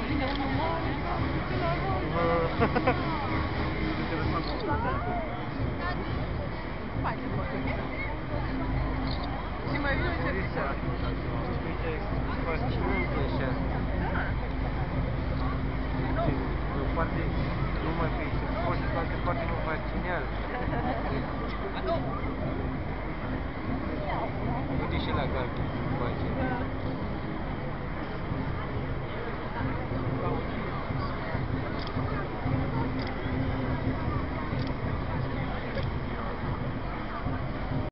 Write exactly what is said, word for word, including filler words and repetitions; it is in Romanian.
vine unul mare, de la rol. Face foto, ok? Și mai vine ce zice. Faci trunchi așa. O parte numai pe aici, poți și pe altă parte nu faci genial. Uite și la galben, face.